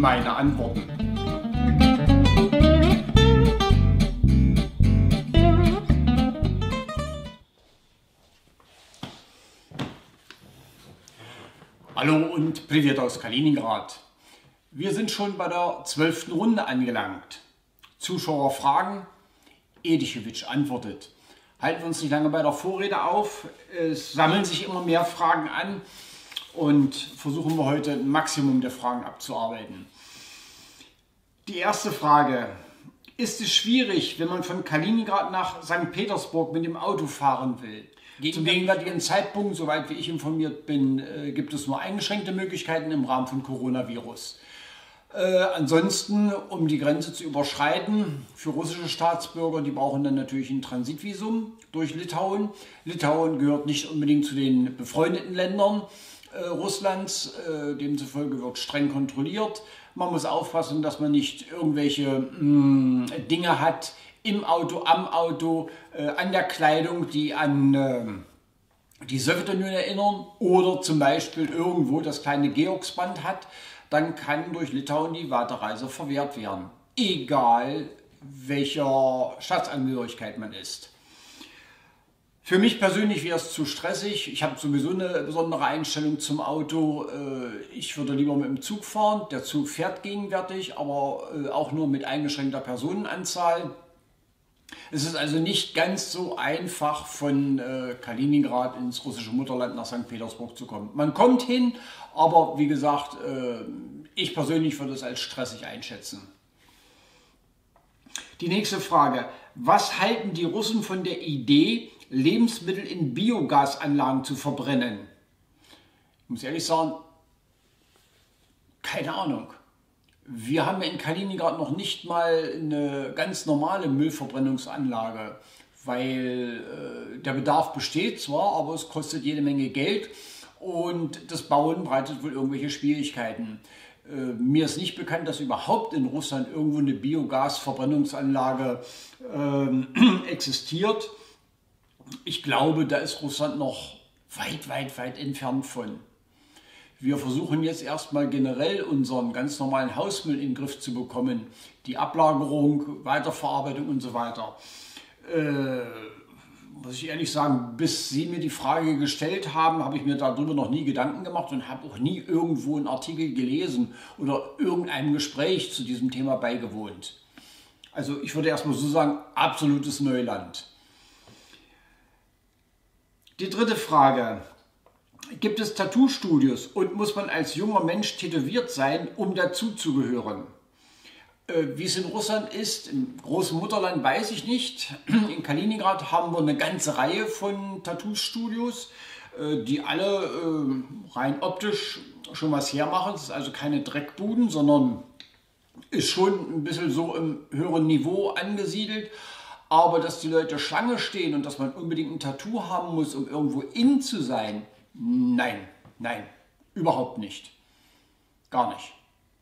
meine Antworten. Hallo und Privet aus Kaliningrad. Wir sind schon bei der 12. Runde angelangt. Zuschauer fragen, Edichewitsch antwortet. Halten wir uns nicht lange bei der Vorrede auf. Es sammeln sich immer mehr Fragen an und versuchen wir heute ein Maximum der Fragen abzuarbeiten. Die erste Frage. Ist es schwierig, wenn man von Kaliningrad nach St. Petersburg mit dem Auto fahren will? Zum gegenwärtigen Zeitpunkt, soweit wie ich informiert bin, gibt es nur eingeschränkte Möglichkeiten im Rahmen von Coronavirus. Ansonsten, um die Grenze zu überschreiten, für russische Staatsbürger, die brauchen dann natürlich ein Transitvisum durch Litauen. Litauen gehört nicht unbedingt zu den befreundeten Ländern Russlands, demzufolge wird streng kontrolliert. Man muss aufpassen, dass man nicht irgendwelche Dinge hat im Auto, am Auto, an der Kleidung, die an die Sowjetunion erinnern, oder zum Beispiel irgendwo das kleine Georgsband hat. Dann kann durch Litauen die Weiterreise verwehrt werden, egal welcher Staatsangehörigkeit man ist. Für mich persönlich wäre es zu stressig. Ich habe sowieso eine besondere Einstellung zum Auto. Ich würde lieber mit dem Zug fahren. Der Zug fährt gegenwärtig, aber auch nur mit eingeschränkter Personenanzahl. Es ist also nicht ganz so einfach, von Kaliningrad ins russische Mutterland nach St. Petersburg zu kommen. Man kommt hin, aber wie gesagt, ich persönlich würde es als stressig einschätzen. Die nächste Frage. Was halten die Russen von der Idee, Lebensmittel in Biogasanlagen zu verbrennen? Ich muss ehrlich sagen, keine Ahnung. Wir haben in Kaliningrad noch nicht mal eine ganz normale Müllverbrennungsanlage, weil der Bedarf besteht zwar, aber es kostet jede Menge Geld und das Bauen bereitet wohl irgendwelche Schwierigkeiten. Mir ist nicht bekannt, dass überhaupt in Russland irgendwo eine Biogasverbrennungsanlage existiert. Ich glaube, da ist Russland noch weit entfernt von. Wir versuchen jetzt erstmal generell unseren ganz normalen Hausmüll in den Griff zu bekommen. Die Ablagerung, Weiterverarbeitung und so weiter. Muss ich ehrlich sagen, bis Sie mir die Frage gestellt haben, habe ich mir darüber noch nie Gedanken gemacht und habe auch nie irgendwo einen Artikel gelesen oder irgendeinem Gespräch zu diesem Thema beigewohnt. Also ich würde erstmal so sagen, absolutes Neuland. Die dritte Frage. Gibt es Tattoo-Studios und muss man als junger Mensch tätowiert sein, um dazuzugehören? Wie es in Russland ist, im großen Mutterland weiß ich nicht. In Kaliningrad haben wir eine ganze Reihe von Tattoo-Studios, die alle rein optisch schon was hermachen. Es ist also keine Dreckbuden, sondern ist schon ein bisschen so im höheren Niveau angesiedelt. Aber dass die Leute Schlange stehen und dass man unbedingt ein Tattoo haben muss, um irgendwo in zu sein, nein, überhaupt nicht. Gar nicht.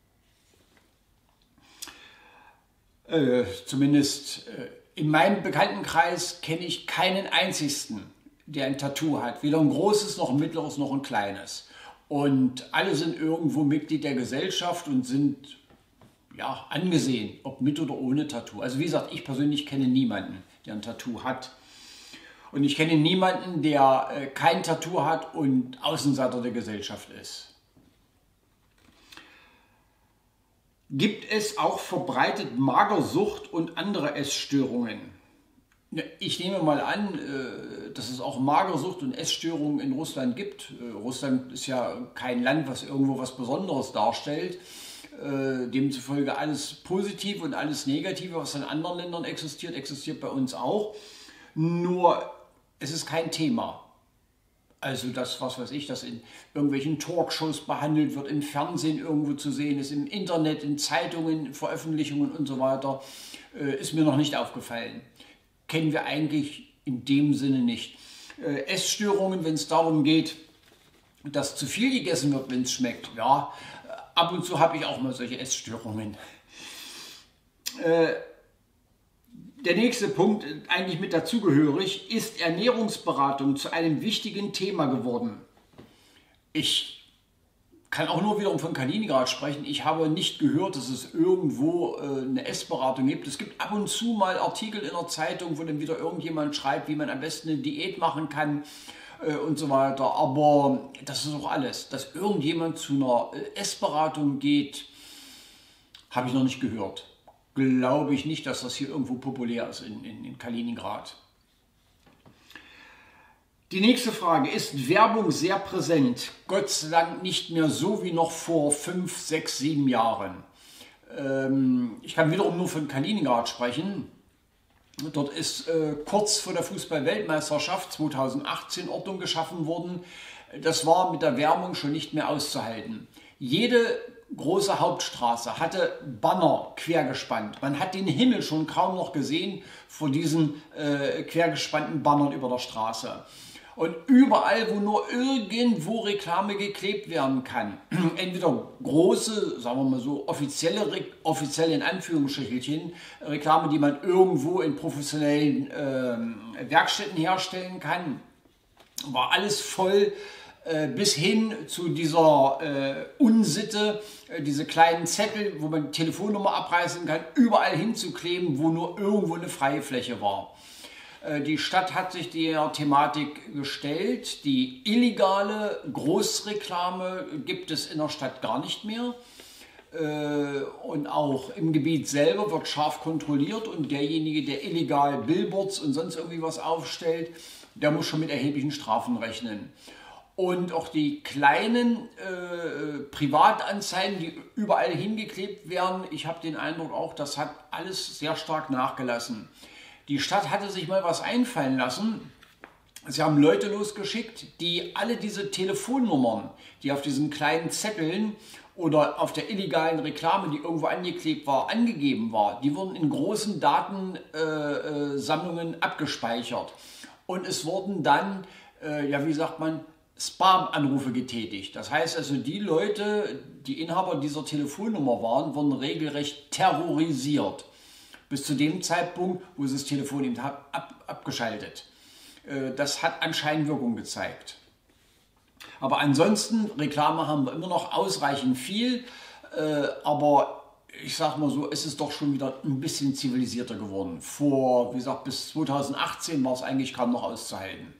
Zumindest in meinem Bekanntenkreis kenne ich keinen einzigen, der ein Tattoo hat. Weder ein großes, noch ein mittleres, noch ein kleines. Und alle sind irgendwo Mitglied der Gesellschaft und sind ja angesehen, ob mit oder ohne Tattoo. Also wie gesagt, ich persönlich kenne niemanden, der ein Tattoo hat. Und ich kenne niemanden, der kein Tattoo hat und Außenseiter der Gesellschaft ist. Gibt es auch verbreitet Magersucht und andere Essstörungen? Ich nehme mal an, dass es auch Magersucht und Essstörungen in Russland gibt. Russland ist ja kein Land, was irgendwo was Besonderes darstellt. Demzufolge alles Positive und alles Negative, was in anderen Ländern existiert, existiert bei uns auch. Nur es ist kein Thema. Also das, was weiß ich, das in irgendwelchen Talkshows behandelt wird, im Fernsehen irgendwo zu sehen ist, im Internet, in Zeitungen, Veröffentlichungen und so weiter, ist mir noch nicht aufgefallen. Kennen wir eigentlich in dem Sinne nicht. Essstörungen, wenn es darum geht, dass zu viel gegessen wird, wenn es schmeckt, ja, ab und zu habe ich auch mal solche Essstörungen. Der nächste Punkt, eigentlich mit dazugehörig, ist Ernährungsberatung zu einem wichtigen Thema geworden. Ich kann auch nur wiederum von Kaliningrad sprechen. Ich habe nicht gehört, dass es irgendwo eine Essberatung gibt. Es gibt ab und zu mal Artikel in der Zeitung, wo dann wieder irgendjemand schreibt, wie man am besten eine Diät machen kann und so weiter. Aber das ist auch alles. Dass irgendjemand zu einer Essberatung geht, habe ich noch nicht gehört. Glaube ich nicht, dass das hier irgendwo populär ist in Kaliningrad. Die nächste Frage: Ist Werbung sehr präsent? Gott sei Dank nicht mehr so wie noch vor 5, 6, 7 Jahren. Ich kann wiederum nur von Kaliningrad sprechen. Dort ist kurz vor der Fußball-Weltmeisterschaft 2018 Ordnung geschaffen worden. Das war mit der Werbung schon nicht mehr auszuhalten. Jede große Hauptstraße hatte Banner quergespannt. Man hat den Himmel schon kaum noch gesehen vor diesen quergespannten Bannern über der Straße. Und überall, wo nur irgendwo Reklame geklebt werden kann, entweder große, sagen wir mal so, offizielle in Anführungsstrichelchen, Reklame, die man irgendwo in professionellen Werkstätten herstellen kann, war alles voll, bis hin zu dieser Unsitte, diese kleinen Zettel, wo man die Telefonnummer abreißen kann, überall hinzukleben, wo nur irgendwo eine freie Fläche war. Die Stadt hat sich der Thematik gestellt. Die illegale Großreklame gibt es in der Stadt gar nicht mehr. Und auch im Gebiet selber wird scharf kontrolliert und derjenige, der illegal Billboards und sonst irgendwie was aufstellt, der muss schon mit erheblichen Strafen rechnen. Und auch die kleinen Privatanzeigen, die überall hingeklebt werden, ich habe den Eindruck auch, das hat alles sehr stark nachgelassen. Die Stadt hatte sich mal was einfallen lassen. Sie haben Leute losgeschickt, die alle diese Telefonnummern, die auf diesen kleinen Zetteln oder auf der illegalen Reklame, die irgendwo angeklebt war, angegeben war, die wurden in großen Datensammlungen abgespeichert. Und es wurden dann, ja wie sagt man, Spam-Anrufe getätigt. Das heißt also, die Leute, die Inhaber dieser Telefonnummer waren, wurden regelrecht terrorisiert. Bis zu dem Zeitpunkt, wo sie das Telefon eben abgeschaltet. Das hat anscheinend Wirkung gezeigt. Aber ansonsten, Reklame haben wir immer noch ausreichend viel. Aber ich sag mal so, es ist doch schon wieder ein bisschen zivilisierter geworden. Vor, wie gesagt, bis 2018 war es eigentlich kaum noch auszuhalten.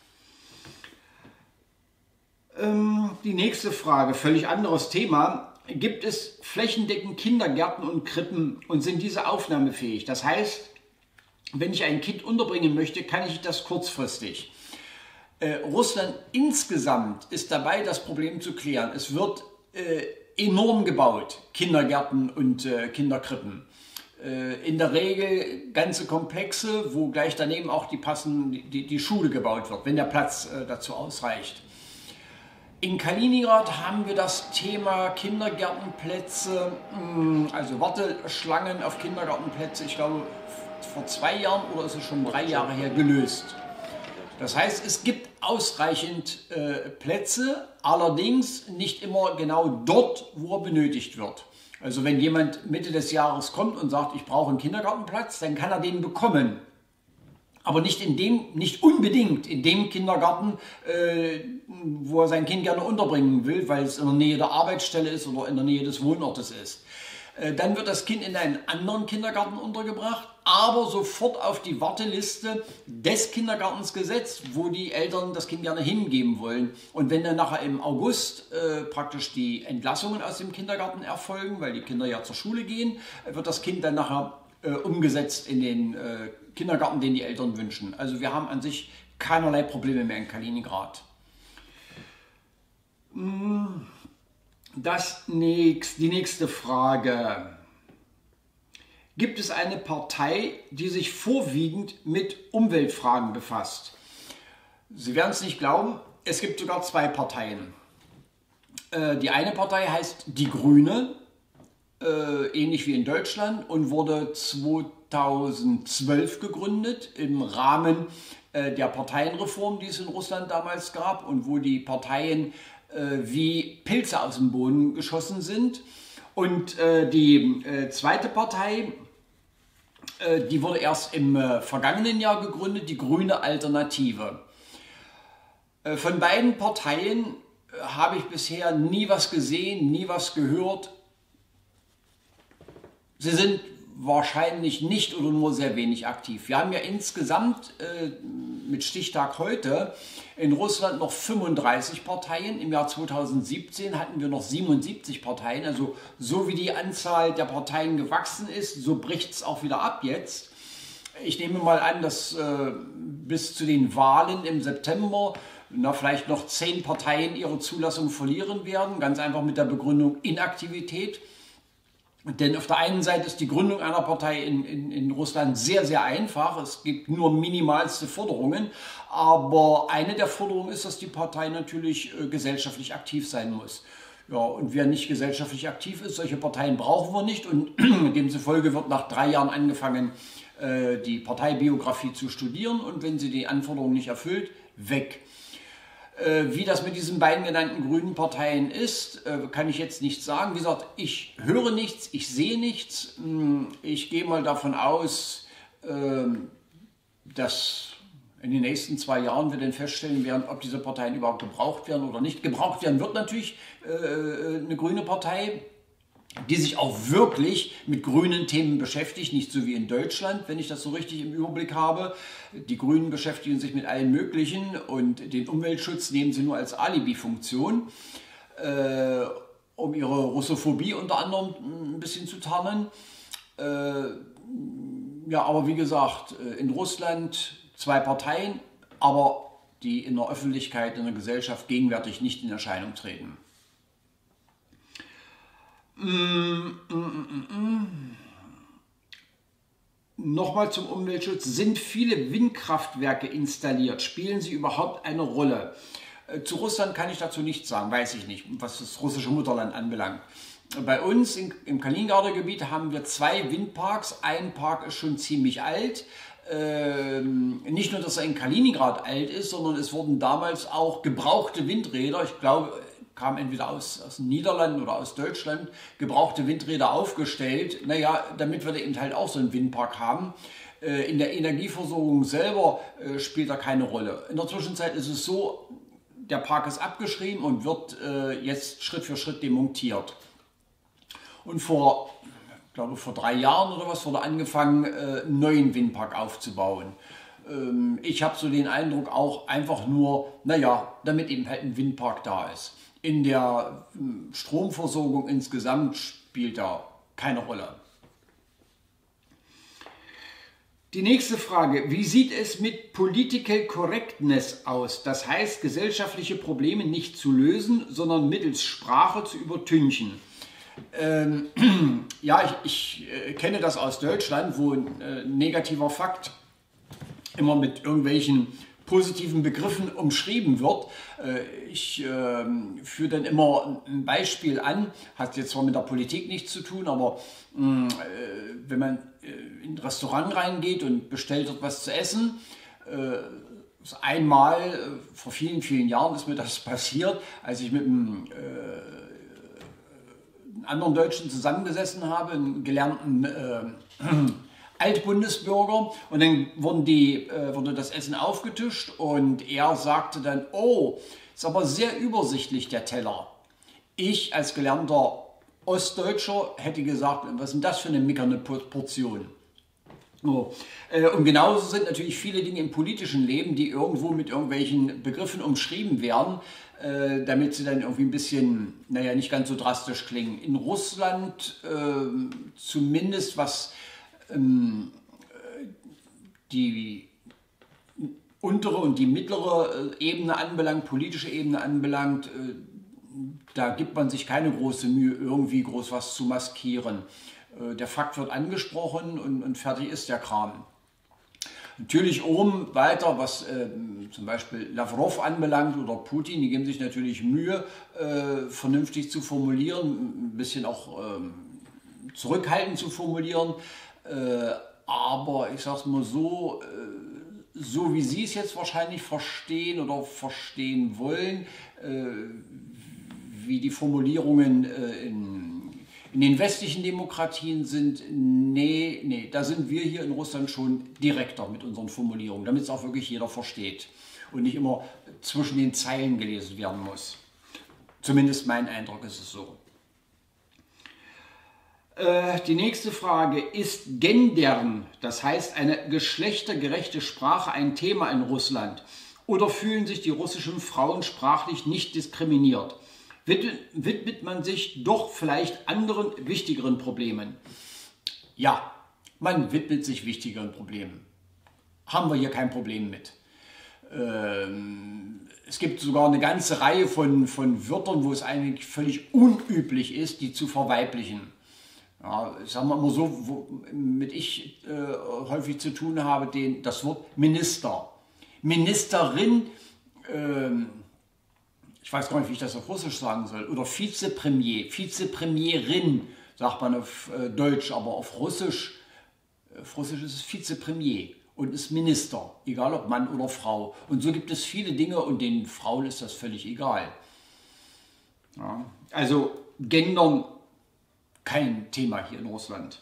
Die nächste Frage, völlig anderes Thema. Gibt es flächendeckend Kindergärten und Krippen und sind diese aufnahmefähig? Das heißt, wenn ich ein Kind unterbringen möchte, kann ich das kurzfristig. Russland insgesamt ist dabei, das Problem zu klären. Es wird enorm gebaut, Kindergärten und Kinderkrippen. In der Regel ganze Komplexe, wo gleich daneben auch die Schule gebaut wird, wenn der Platz dazu ausreicht. In Kaliningrad haben wir das Thema Kindergärtenplätze, also Warteschlangen auf Kindergartenplätze, ich glaube vor 2 Jahren oder ist es schon 3 Jahre her, gelöst. Das heißt, es gibt ausreichend Plätze, allerdings nicht immer genau dort, wo er benötigt wird. Also wenn jemand Mitte des Jahres kommt und sagt, ich brauche einen Kindergartenplatz, dann kann er den bekommen. Aber nicht unbedingt in dem Kindergarten, wo er sein Kind gerne unterbringen will, weil es in der Nähe der Arbeitsstelle ist oder in der Nähe des Wohnortes ist. Dann wird das Kind in einen anderen Kindergarten untergebracht, aber sofort auf die Warteliste des Kindergartens gesetzt, wo die Eltern das Kind gerne hingeben wollen. Und wenn dann nachher im August praktisch die Entlassungen aus dem Kindergarten erfolgen, weil die Kinder ja zur Schule gehen, wird das Kind dann nachher umgesetzt in den Kindergarten, den die Eltern wünschen. Also wir haben an sich keinerlei Probleme mehr in Kaliningrad. Die nächste Frage. Gibt es eine Partei, die sich vorwiegend mit Umweltfragen befasst? Sie werden es nicht glauben, es gibt sogar 2 Parteien. Die eine Partei heißt Die Grüne, ähnlich wie in Deutschland, und wurde 2012 gegründet im Rahmen der Parteienreform, die es in Russland damals gab und wo die Parteien wie Pilze aus dem Boden geschossen sind. Und die zweite Partei, die wurde erst im vergangenen Jahr gegründet, die Grüne Alternative. Von beiden Parteien habe ich bisher nie was gesehen, nie was gehört. Sie sind wahrscheinlich nicht oder nur sehr wenig aktiv. Wir haben ja insgesamt mit Stichtag heute in Russland noch 35 Parteien. Im Jahr 2017 hatten wir noch 77 Parteien. Also so wie die Anzahl der Parteien gewachsen ist, so bricht es auch wieder ab jetzt. Ich nehme mal an, dass bis zu den Wahlen im September vielleicht noch 10 Parteien ihre Zulassung verlieren werden. Ganz einfach mit der Begründung Inaktivität. Denn auf der einen Seite ist die Gründung einer Partei in Russland sehr, sehr einfach. Es gibt nur minimalste Forderungen. Aber eine der Forderungen ist, dass die Partei natürlich gesellschaftlich aktiv sein muss. Ja, und wer nicht gesellschaftlich aktiv ist, solche Parteien brauchen wir nicht. Und demzufolge wird nach 3 Jahren angefangen, die Parteibiografie zu studieren. Und wenn sie die Anforderungen nicht erfüllt, weg. Wie das mit diesen beiden genannten grünen Parteien ist, kann ich jetzt nicht sagen. Wie gesagt, ich höre nichts, ich sehe nichts. Ich gehe mal davon aus, dass in den nächsten 2 Jahren wir dann feststellen werden, ob diese Parteien überhaupt gebraucht werden oder nicht. Gebraucht werden wird natürlich eine grüne Partei, die sich auch wirklich mit grünen Themen beschäftigt, nicht so wie in Deutschland, wenn ich das so richtig im Überblick habe. Die Grünen beschäftigen sich mit allen möglichen und den Umweltschutz nehmen sie nur als Alibi-Funktion, um ihre Russophobie unter anderem ein bisschen zu tarnen. Ja, aber wie gesagt, in Russland 2 Parteien, aber die in der Öffentlichkeit, in der Gesellschaft gegenwärtig nicht in Erscheinung treten. Nochmal zum Umweltschutz. Sind viele Windkraftwerke installiert? Spielen sie überhaupt eine Rolle? Zu Russland kann ich dazu nichts sagen, weiß ich nicht, was das russische Mutterland anbelangt. Bei uns im Kaliningrader Gebiet haben wir 2 Windparks. Ein Park ist schon ziemlich alt. Nicht nur, dass er in Kaliningrad alt ist, sondern es wurden damals auch gebrauchte Windräder, ich glaube, kam entweder aus den Niederlanden oder aus Deutschland, gebrauchte Windräder aufgestellt. Naja, damit wir da eben halt auch so einen Windpark haben. In der Energieversorgung selber spielt er keine Rolle. In der Zwischenzeit ist es so, der Park ist abgeschrieben und wird jetzt Schritt für Schritt demontiert. Und ich glaube vor 3 Jahren oder was, wurde angefangen, einen neuen Windpark aufzubauen. Ich habe so den Eindruck auch einfach nur, naja, damit eben halt ein Windpark da ist. In der Stromversorgung insgesamt spielt er keine Rolle. Die nächste Frage, wie sieht es mit Political Correctness aus? Das heißt, gesellschaftliche Probleme nicht zu lösen, sondern mittels Sprache zu übertünchen. Ja, ich kenne das aus Deutschland, wo ein negativer Fakt immer mit irgendwelchen positiven Begriffen umschrieben wird. Ich führe dann immer ein Beispiel an, hat jetzt zwar mit der Politik nichts zu tun, aber wenn man in ein Restaurant reingeht und bestellt dort was zu essen, einmal vor vielen, vielen Jahren ist mir das passiert, als ich mit einem anderen Deutschen zusammengesessen habe, einen gelernten Altbundesbürger, und dann wurde das Essen aufgetischt und er sagte dann, oh, ist aber sehr übersichtlich der Teller. Ich als gelernter Ostdeutscher hätte gesagt, was ist denn das für eine mickerne Portion? So. Und genauso sind natürlich viele Dinge im politischen Leben, die irgendwo mit irgendwelchen Begriffen umschrieben werden, damit sie dann irgendwie ein bisschen, naja, nicht ganz so drastisch klingen. In Russland, zumindest was die untere und die mittlere Ebene anbelangt, politische Ebene anbelangt, da gibt man sich keine große Mühe, irgendwie groß was zu maskieren. Der Fakt wird angesprochen und fertig ist der Kram. Natürlich oben weiter, was zum Beispiel Lavrov anbelangt oder Putin, die geben sich natürlich Mühe, vernünftig zu formulieren, ein bisschen auch zurückhaltend zu formulieren. Aber ich sage es mal so, so wie Sie es jetzt wahrscheinlich verstehen oder verstehen wollen, wie die Formulierungen in den westlichen Demokratien sind, nee, da sind wir hier in Russland schon direkter mit unseren Formulierungen, damit es auch wirklich jeder versteht und nicht immer zwischen den Zeilen gelesen werden muss. Zumindest mein Eindruck ist es so. Die nächste Frage: Ist Gendern, das heißt eine geschlechtergerechte Sprache, ein Thema in Russland? Oder fühlen sich die russischen Frauen sprachlich nicht diskriminiert? Widmet man sich doch vielleicht anderen, wichtigeren Problemen? Ja, man widmet sich wichtigeren Problemen. Haben wir hier kein Problem mit. Es gibt sogar eine ganze Reihe von Wörtern, wo es eigentlich völlig unüblich ist, die zu verweiblichen. Ja, sagen wir mal so, womit ich häufig zu tun habe, das Wort Minister. Ministerin, ich weiß gar nicht, wie ich das auf Russisch sagen soll, oder Vizepremier, Vizepremierin, sagt man auf Deutsch, aber auf Russisch ist es Vizepremier und ist Minister, egal ob Mann oder Frau. Und so gibt es viele Dinge und den Frauen ist das völlig egal. Ja, also Gendern, kein Thema hier in Russland.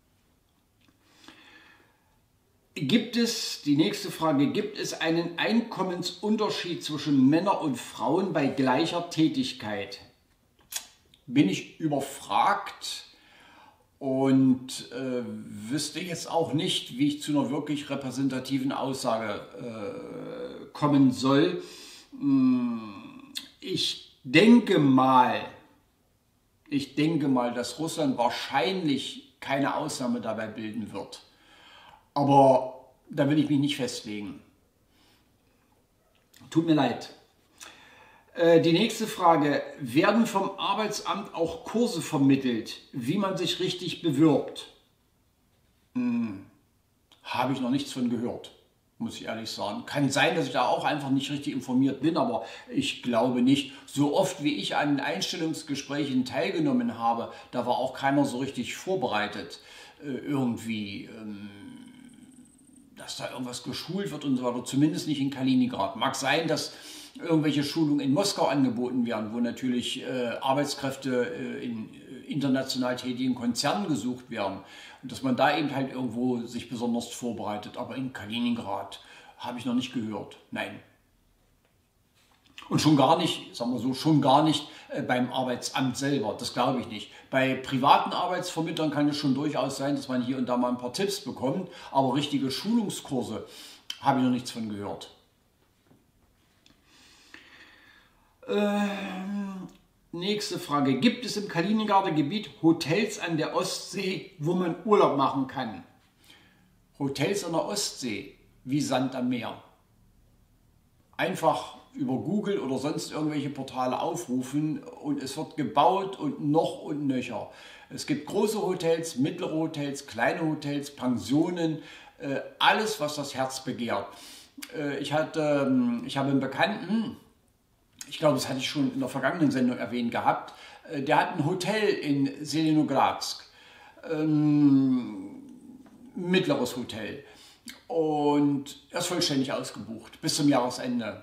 Die nächste Frage: Gibt es einen Einkommensunterschied zwischen Männern und Frauen bei gleicher Tätigkeit? Bin ich überfragt und wüsste jetzt auch nicht, wie ich zu einer wirklich repräsentativen Aussage kommen soll. Ich denke mal, dass Russland wahrscheinlich keine Ausnahme dabei bilden wird. Aber da will ich mich nicht festlegen. Tut mir leid. Die nächste Frage: Werden vom Arbeitsamt auch Kurse vermittelt, wie man sich richtig bewirbt? Habe ich noch nichts von gehört, muss ich ehrlich sagen. Kann sein, dass ich da auch einfach nicht richtig informiert bin, aber ich glaube nicht. So oft wie ich an Einstellungsgesprächen teilgenommen habe, da war auch keiner so richtig vorbereitet, dass da irgendwas geschult wird und so weiter. Zumindest nicht in Kaliningrad. Mag sein, dass irgendwelche Schulungen in Moskau angeboten werden, wo natürlich Arbeitskräfte in international tätigen Konzernen gesucht werden und dass man da eben halt irgendwo sich besonders vorbereitet. Aber in Kaliningrad habe ich noch nicht gehört. Nein. Und schon gar nicht, sagen wir so, beim Arbeitsamt selber. Das glaube ich nicht. Bei privaten Arbeitsvermittlern kann es schon durchaus sein, dass man hier und da mal ein paar Tipps bekommt, aber richtige Schulungskurse habe ich noch nichts von gehört. Nächste Frage: Gibt es im Kaliningrader Gebiet Hotels an der Ostsee, wo man Urlaub machen kann? Hotels an der Ostsee, wie Sand am Meer. Einfach über Google oder sonst irgendwelche Portale aufrufen und es wird gebaut und noch und nöcher. Es gibt große Hotels, mittlere Hotels, kleine Hotels, Pensionen, alles, was das Herz begehrt. Ich habe einen Bekannten, ich glaube, das hatte ich schon in der vergangenen Sendung erwähnt gehabt, der hat ein Hotel in Selenogradsk, mittleres Hotel, und er ist vollständig ausgebucht bis zum Jahresende.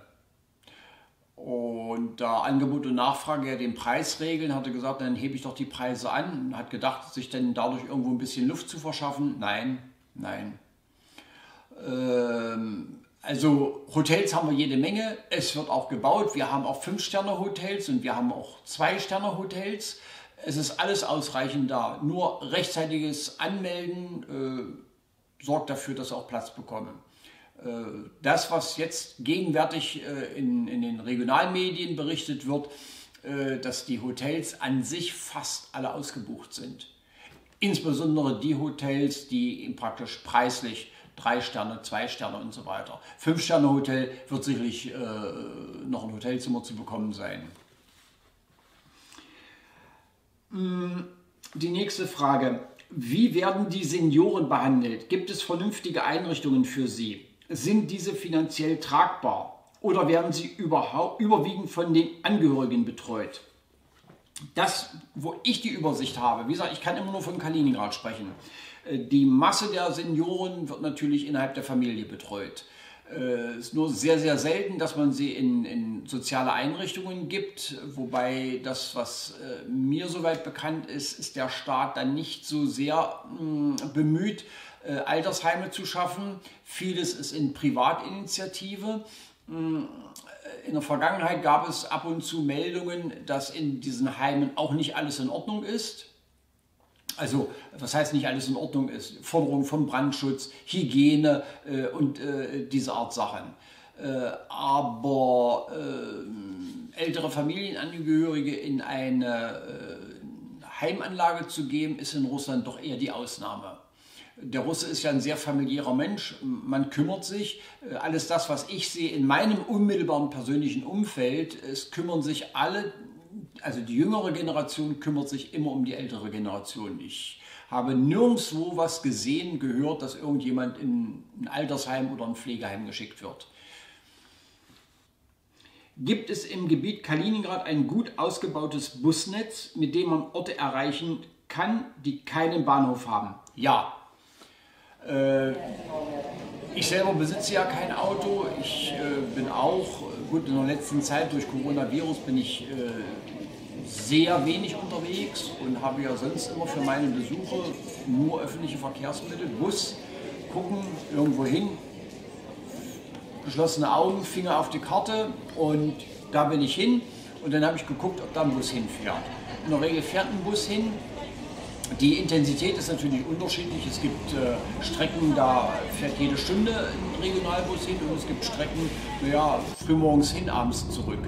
Und da Angebot und Nachfrage ja den Preis regeln, hat er gesagt, dann hebe ich doch die Preise an, und hat gedacht, sich dann dadurch irgendwo ein bisschen Luft zu verschaffen. Nein. Also Hotels haben wir jede Menge, es wird auch gebaut, wir haben auch 5-Sterne-Hotels und wir haben auch 2-Sterne-Hotels. Es ist alles ausreichend da, nur rechtzeitiges Anmelden sorgt dafür, dass wir auch Platz bekommen. Das, was jetzt gegenwärtig in den Regionalmedien berichtet wird, dass die Hotels an sich fast alle ausgebucht sind. Insbesondere die Hotels, die praktisch preislich 3 Sterne, 2 Sterne und so weiter. 5-Sterne-Hotel wird sicherlich noch ein Hotelzimmer zu bekommen sein. Die nächste Frage: Wie werden die Senioren behandelt? Gibt es vernünftige Einrichtungen für sie? Sind diese finanziell tragbar oder werden sie überwiegend von den Angehörigen betreut? Das, wo ich die Übersicht habe, wie gesagt, ich kann immer nur von Kaliningrad sprechen. Die Masse der Senioren wird natürlich innerhalb der Familie betreut. Es ist nur sehr, sehr selten, dass man sie in soziale Einrichtungen gibt, wobei das, was mir soweit bekannt ist, ist der Staat dann nicht so sehr bemüht, Altersheime zu schaffen. Vieles ist in Privatinitiative In der Vergangenheit gab es ab und zu Meldungen, dass in diesen Heimen auch nicht alles in Ordnung ist. Also, was heißt nicht alles in Ordnung ist? Forderungen von Brandschutz, Hygiene und diese Art Sachen. Aber ältere Familienangehörige in eine Heimanlage zu geben, ist in Russland doch eher die Ausnahme. Der Russe ist ja ein sehr familiärer Mensch, man kümmert sich. Alles das, was ich sehe in meinem unmittelbaren persönlichen Umfeld, es kümmern sich alle, also die jüngere Generation kümmert sich immer um die ältere Generation. Ich habe nirgendwo was gesehen, gehört, dass irgendjemand in ein Altersheim oder ein Pflegeheim geschickt wird. Gibt es im Gebiet Kaliningrad ein gut ausgebautes Busnetz, mit dem man Orte erreichen kann, die keinen Bahnhof haben? Ja. Ich selber besitze ja kein Auto. Ich bin auch, gut, in der letzten Zeit durch Coronavirus bin ich sehr wenig unterwegs und habe ja sonst immer für meine Besuche nur öffentliche Verkehrsmittel, Bus, gucken, irgendwo hin, geschlossene Augen, Finger auf die Karte und da bin ich hin und dann habe ich geguckt, ob da ein Bus hinfährt. In der Regel fährt ein Bus hin. Die Intensität ist natürlich unterschiedlich. Es gibt Strecken, da fährt jede Stunde ein Regionalbus hin und es gibt Strecken, naja, frühmorgens hin, abends zurück.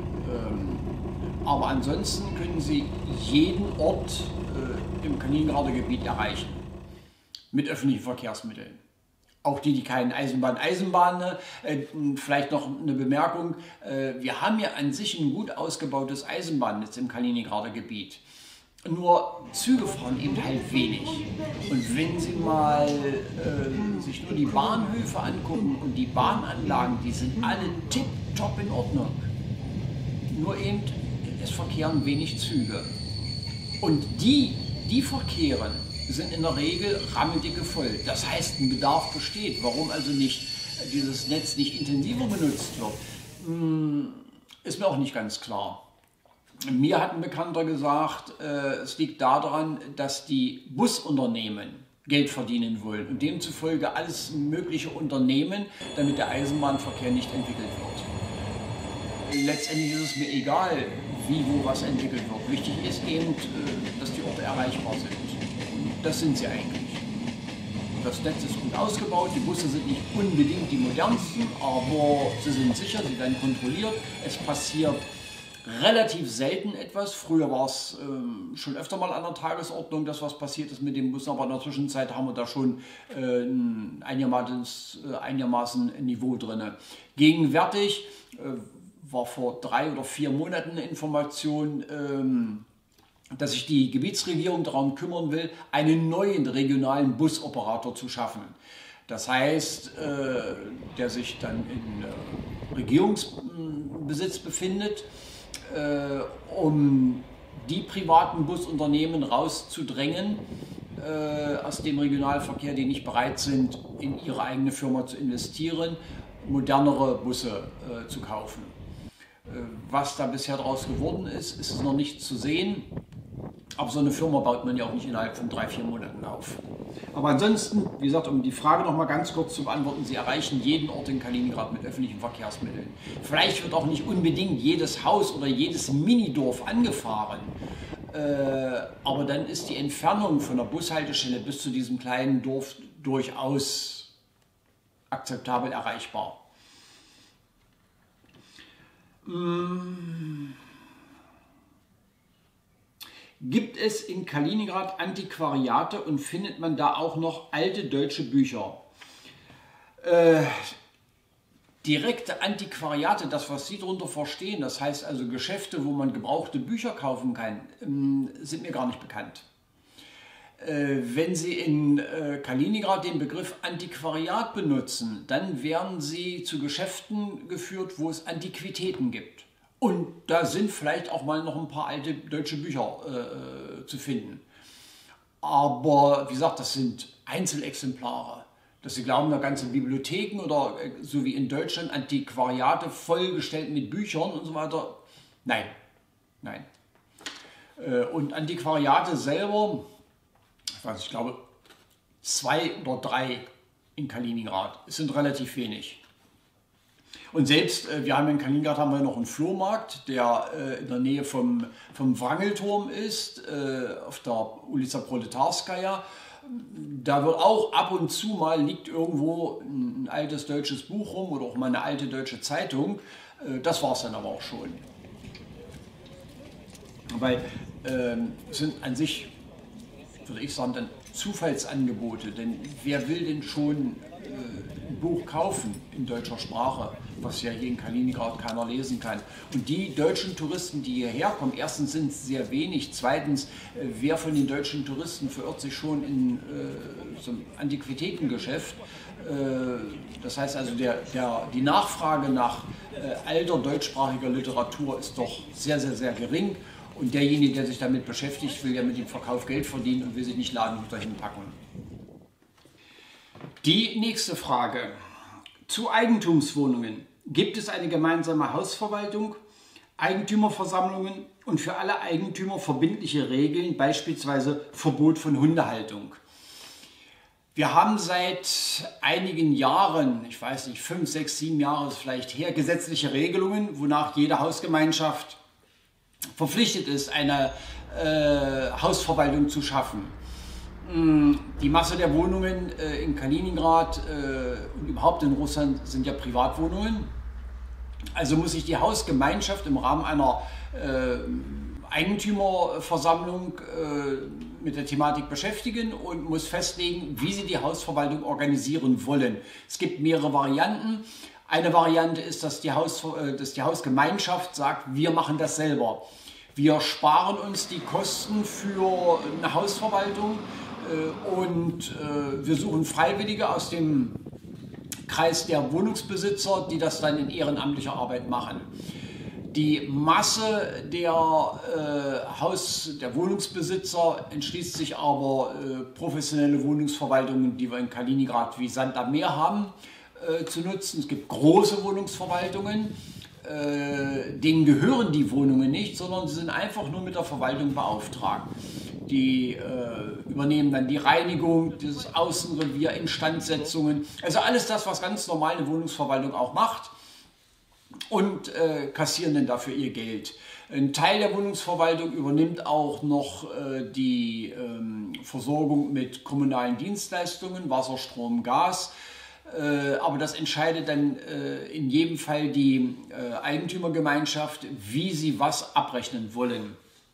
Aber ansonsten können Sie jeden Ort im Kaliningrader Gebiet erreichen mit öffentlichen Verkehrsmitteln. Auch die keinen Eisenbahn, vielleicht noch eine Bemerkung, wir haben ja an sich ein gut ausgebautes Eisenbahnnetz im Kaliningrader Gebiet. Nur Züge fahren eben halt wenig. Und wenn Sie mal sich nur die Bahnhöfe angucken und die Bahnanlagen, die sind alle tipptopp in Ordnung. Nur eben, es verkehren wenig Züge. Und die verkehren, sind in der Regel rammendicke voll. Das heißt, ein Bedarf besteht. Warum also nicht dieses Netz nicht intensiver benutzt wird, ist mir auch nicht ganz klar. Mir hat ein Bekannter gesagt, es liegt daran, dass die Busunternehmen Geld verdienen wollen und demzufolge alles mögliche unternehmen, damit der Eisenbahnverkehr nicht entwickelt wird. Letztendlich ist es mir egal, wie, wo was entwickelt wird. Wichtig ist eben, dass die Orte erreichbar sind. Und das sind sie eigentlich. Das Netz ist gut ausgebaut, die Busse sind nicht unbedingt die modernsten, aber sie sind sicher, sie werden kontrolliert. Es passiert relativ selten etwas. Früher war es schon öfter mal an der Tagesordnung, dass was passiert ist mit dem Bus, aber in der Zwischenzeit haben wir da schon einigermaßen Niveau drin. Gegenwärtig war vor 3 oder 4 Monaten eine Information, dass sich die Gebietsregierung darum kümmern will, einen neuen regionalen Busoperator zu schaffen. Das heißt, der sich dann in Regierungsbesitz befindet, um die privaten Busunternehmen rauszudrängen aus dem Regionalverkehr, die nicht bereit sind, in ihre eigene Firma zu investieren, modernere Busse zu kaufen. Was da bisher daraus geworden ist, ist es noch nicht zu sehen. Aber so eine Firma baut man ja auch nicht innerhalb von 3, 4 Monaten auf. Aber ansonsten, wie gesagt, um die Frage noch mal ganz kurz zu beantworten, Sie erreichen jeden Ort in Kaliningrad mit öffentlichen Verkehrsmitteln. Vielleicht wird auch nicht unbedingt jedes Haus oder jedes Minidorf angefahren. Aber dann ist die Entfernung von der Bushaltestelle bis zu diesem kleinen Dorf durchaus akzeptabel erreichbar. Gibt es in Kaliningrad Antiquariate und findet man da auch noch alte deutsche Bücher? Direkte Antiquariate, das was Sie darunter verstehen, das heißt also Geschäfte, wo man gebrauchte Bücher kaufen kann, sind mir gar nicht bekannt. Wenn Sie in Kaliningrad den Begriff Antiquariat benutzen, dann werden Sie zu Geschäften geführt, wo es Antiquitäten gibt. Und da sind vielleicht auch mal noch ein paar alte deutsche Bücher zu finden. Aber wie gesagt, das sind Einzelexemplare. Dass Sie glauben, da ganze Bibliotheken oder so wie in Deutschland Antiquariate vollgestellt mit Büchern und so weiter. Nein, nein. Und Antiquariate selber, ich glaube 2 oder 3 in Kaliningrad. Es sind relativ wenig. Und selbst, wir haben in Kaliningrad haben wir noch einen Flohmarkt, der in der Nähe vom Wrangelturm ist, auf der Ulica Proletarskaja. Da wird auch ab und zu mal, liegt irgendwo ein altes deutsches Buch rum oder auch mal eine alte deutsche Zeitung. Das war es dann aber auch schon. Weil es sind an sich, würde ich sagen, dann Zufallsangebote. Denn wer will denn schon ein Buch kaufen in deutscher Sprache, was ja hier in Kaliningrad keiner lesen kann? Und die deutschen Touristen, die hierher kommen, erstens sind es sehr wenig, zweitens, wer von den deutschen Touristen verirrt sich schon in so einem Antiquitätengeschäft? Das heißt also, die Nachfrage nach alter deutschsprachiger Literatur ist doch sehr, sehr, sehr gering. Und derjenige, der sich damit beschäftigt, will ja mit dem Verkauf Geld verdienen und will sich nicht Ladenhüter hinpacken. Die nächste Frage. Zu Eigentumswohnungen. Gibt es eine gemeinsame Hausverwaltung, Eigentümerversammlungen und für alle Eigentümer verbindliche Regeln, beispielsweise Verbot von Hundehaltung? Wir haben seit einigen Jahren, ich weiß nicht, 5, 6, 7 Jahre ist vielleicht her, gesetzliche Regelungen, wonach jede Hausgemeinschaft verpflichtet ist, eine Hausverwaltung zu schaffen. Die Masse der Wohnungen in Kaliningrad und überhaupt in Russland sind ja Privatwohnungen. Also muss sich die Hausgemeinschaft im Rahmen einer Eigentümerversammlung mit der Thematik beschäftigen und muss festlegen, wie sie die Hausverwaltung organisieren wollen. Es gibt mehrere Varianten. Eine Variante ist, dass die Hausgemeinschaft sagt, wir machen das selber. Wir sparen uns die Kosten für eine Hausverwaltung und wir suchen Freiwillige aus dem Kreis der Wohnungsbesitzer, die das dann in ehrenamtlicher Arbeit machen. Die Masse der Wohnungsbesitzer entschließt sich aber, professionelle Wohnungsverwaltungen, die wir in Kaliningrad wie Sand am Meer haben, zu nutzen. Es gibt große Wohnungsverwaltungen, denen gehören die Wohnungen nicht, sondern sie sind einfach nur mit der Verwaltung beauftragt. Die übernehmen dann die Reinigung, das Außenrevier, Instandsetzungen, also alles das, was ganz normal eine Wohnungsverwaltung auch macht, und kassieren dann dafür ihr Geld. Ein Teil der Wohnungsverwaltung übernimmt auch noch die Versorgung mit kommunalen Dienstleistungen, Wasser, Strom, Gas. Aber das entscheidet dann in jedem Fall die Eigentümergemeinschaft, wie sie was abrechnen wollen.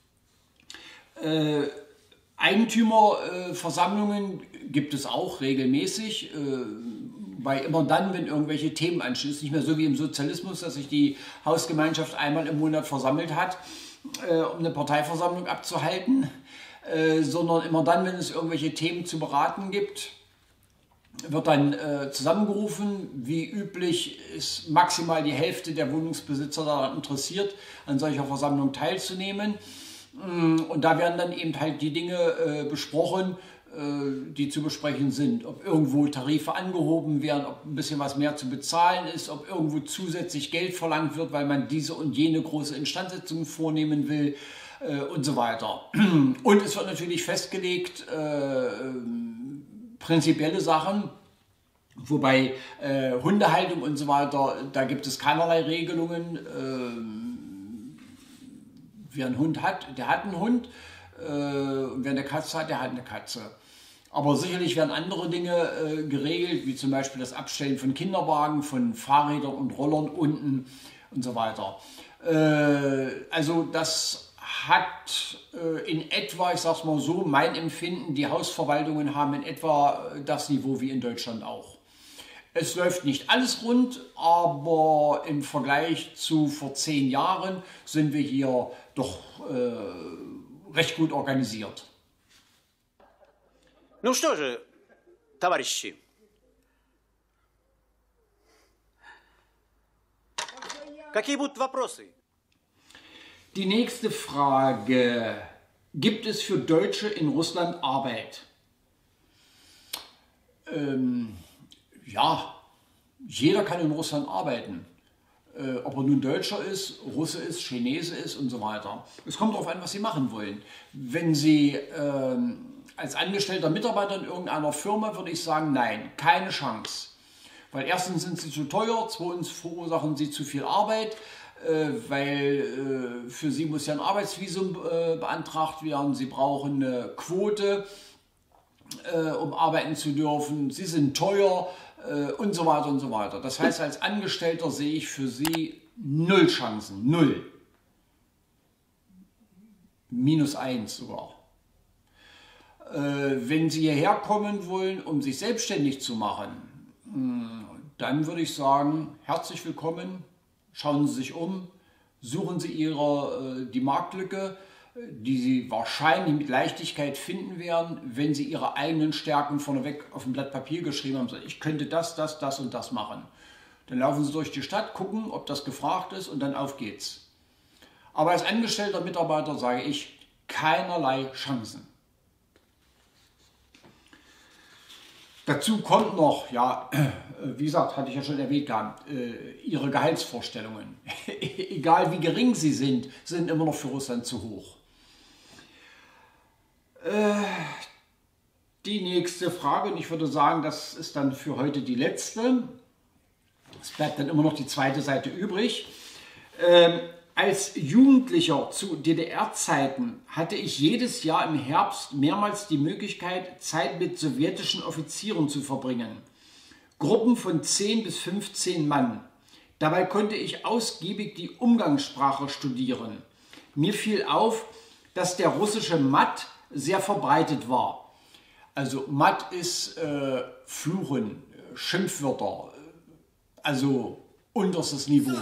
Eigentümerversammlungen gibt es auch regelmäßig, weil immer dann, wenn irgendwelche Themen anstehen, ist nicht mehr so wie im Sozialismus, dass sich die Hausgemeinschaft einmal im Monat versammelt hat, um eine Parteiversammlung abzuhalten, sondern immer dann, wenn es irgendwelche Themen zu beraten gibt, wird dann zusammengerufen. Wie üblich ist maximal die Hälfte der Wohnungsbesitzer daran interessiert, an solcher Versammlung teilzunehmen. Und da werden dann eben halt die Dinge besprochen, die zu besprechen sind. Ob irgendwo Tarife angehoben werden, ob ein bisschen was mehr zu bezahlen ist, ob irgendwo zusätzlich Geld verlangt wird, weil man diese und jene große Instandsetzung vornehmen will und so weiter. Und es wird natürlich festgelegt, prinzipielle Sachen, wobei Hundehaltung und so weiter, da gibt es keinerlei Regelungen. Wer einen Hund hat, der hat einen Hund. Und wer eine Katze hat, der hat eine Katze. Aber sicherlich werden andere Dinge geregelt, wie zum Beispiel das Abstellen von Kinderwagen, von Fahrrädern und Rollern unten und so weiter. Also das hat in etwa, ich sage es mal so, mein Empfinden, die Hausverwaltungen haben in etwa das Niveau wie in Deutschland auch. Es läuft nicht alles rund, aber im Vergleich zu vor 10 Jahren sind wir hier doch recht gut organisiert. Ну что же, товарищи, какие будут вопросы? Die nächste Frage. Gibt es für Deutsche in Russland Arbeit? Ja, jeder kann in Russland arbeiten. Ob er nun Deutscher ist, Russe ist, Chinese ist und so weiter. Es kommt darauf an, was Sie machen wollen. Wenn Sie als angestellter Mitarbeiter in irgendeiner Firma, würde ich sagen, nein, keine Chance. Weil erstens sind sie zu teuer, zweitens verursachen sie zu viel Arbeit, weil für sie muss ja ein Arbeitsvisum beantragt werden, sie brauchen eine Quote, um arbeiten zu dürfen, sie sind teuer und so weiter und so weiter. Das heißt, als Angestellter sehe ich für sie null Chancen, null. -1 sogar. Wenn Sie hierher kommen wollen, um sich selbstständig zu machen, dann würde ich sagen, herzlich willkommen, schauen Sie sich um, suchen Sie die Marktlücke, die Sie wahrscheinlich mit Leichtigkeit finden werden, wenn Sie Ihre eigenen Stärken vorneweg auf ein Blatt Papier geschrieben haben, ich könnte das und das machen. Dann laufen Sie durch die Stadt, gucken, ob das gefragt ist und dann auf geht's. Aber als angestellter Mitarbeiter sage ich, keinerlei Chancen. Dazu kommt noch, ja, wie gesagt, hatte ich ja schon erwähnt gehabt, Ihre Gehaltsvorstellungen. Egal wie gering sie sind immer noch für Russland zu hoch. Die nächste Frage, und ich würde sagen, das ist dann für heute die letzte. Es bleibt dann immer noch die zweite Seite übrig. Als Jugendlicher zu DDR-Zeiten hatte ich jedes Jahr im Herbst mehrmals die Möglichkeit, Zeit mit sowjetischen Offizieren zu verbringen. Gruppen von 10 bis 15 Mann. Dabei konnte ich ausgiebig die Umgangssprache studieren. Mir fiel auf, dass der russische Mat sehr verbreitet war. Also Mat ist Fluchen, Schimpfwörter, also unterstes Niveau.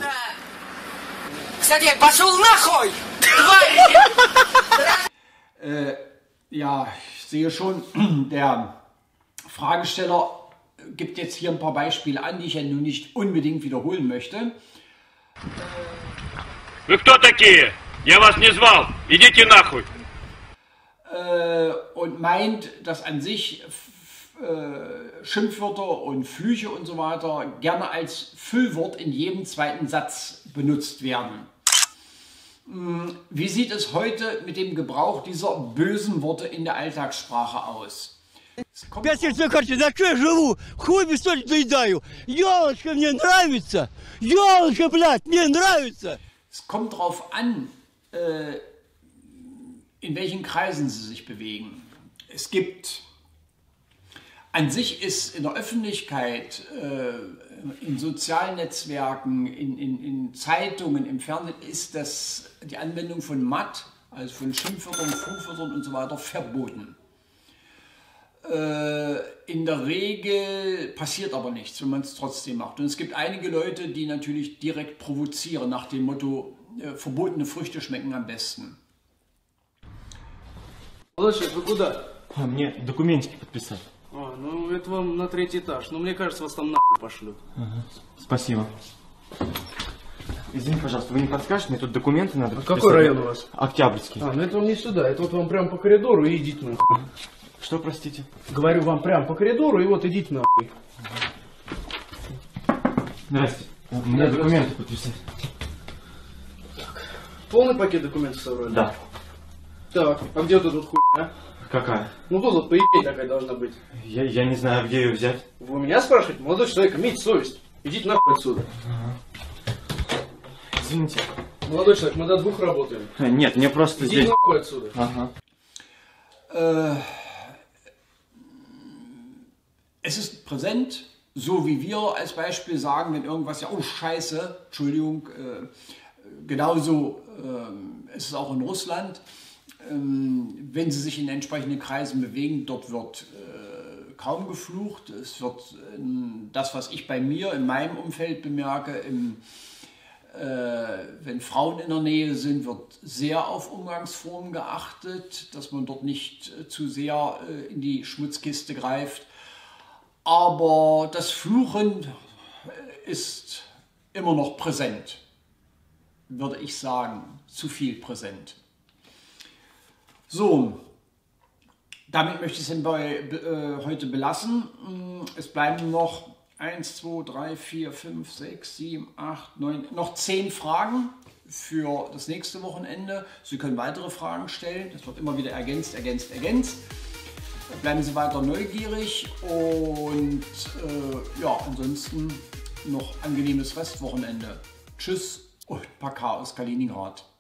Ja, ich sehe schon, der Fragesteller gibt jetzt hier ein paar Beispiele an, die ich ja nun nicht unbedingt wiederholen möchte. Вы кто такие? Я вас не звал. Идите нахуй. Und meint, dass an sich Schimpfwörter und Flüche und so weiter gerne als Füllwort in jedem zweiten Satz benutzt werden. Wie sieht es heute mit dem Gebrauch dieser bösen Worte in der Alltagssprache aus? Пятничная карта, на что я живу? Хуй без соли доедаю. Ёлочка, мне нравится. Ёлочка, блядь, мне нравится. Es kommt darauf an, in welchen Kreisen Sie sich bewegen. Es gibt, an sich ist in der Öffentlichkeit, in sozialen Netzwerken, in Zeitungen, im Fernsehen, ist die Anwendung von Mat, also von Schimpfwörtern, Fluchwörtern und so weiter, verboten. In der Regel passiert aber nichts, wenn man es trotzdem macht. Und es gibt einige Leute, die natürlich direkt provozieren, nach dem Motto, verbotene Früchte schmecken am besten. Малышек, вы куда? Мне документики подписать. Ну это вам на 3-й этаж. Но мне кажется, вас там нахуй пошлют. Ага. Спасибо. Извини, пожалуйста, вы не подскажете? Мне тут документы надо подписать. Какой район у вас? Октябрьский. Ну это вам не сюда. Это вот вам прям по коридору и идите нахуй. Что, простите? Говорю вам прям по коридору и вот идите нахуй. Здрасте. Мне документы подписать. Полный пакет документов собрали? Да. Так, а где вот эта вот хуйня? Какая? Ну тут вот по идее такая должна быть. Я не знаю, где ее взять. Вы у меня спрашиваете? Молодой человек, имейте совесть. Идите нахуй отсюда. Извините. Молодой человек, мы до 2 работаем. Нет, мне просто Идите здесь... нахуй отсюда. Ага. Es ist präsent, so wie wir als Beispiel sagen, wenn irgendwas ja, oh Scheiße, Entschuldigung, genauso ist es auch in Russland. Wenn Sie sich in entsprechenden Kreisen bewegen, dort wird kaum geflucht. Es wird das, was ich bei mir in meinem Umfeld bemerke, wenn Frauen in der Nähe sind, wird sehr auf Umgangsformen geachtet, dass man dort nicht zu sehr in die Schmutzkiste greift. Aber das Fluchen ist immer noch präsent, würde ich sagen, zu viel präsent. So, damit möchte ich es heute belassen. Es bleiben noch 1, 2, 3, 4, 5, 6, 7, 8, 9, noch 10 Fragen für das nächste Wochenende. Sie können weitere Fragen stellen. Das wird immer wieder ergänzt. Bleiben Sie weiter neugierig und ja, ansonsten noch angenehmes Restwochenende. Tschüss und Paka aus Kaliningrad.